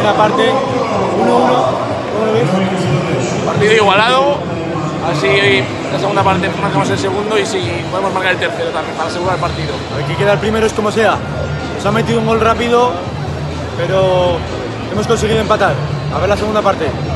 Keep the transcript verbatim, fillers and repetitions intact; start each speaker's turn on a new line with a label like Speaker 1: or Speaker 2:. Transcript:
Speaker 1: primera parte, uno uno, ¿cómo lo ves?
Speaker 2: Partido igualado, así la segunda parte marcamos el segundo y si podemos marcar el tercero también para asegurar el partido.
Speaker 1: Aquí queda el primero, es como sea. Nos han metido un gol rápido, pero hemos conseguido empatar. A ver la segunda parte.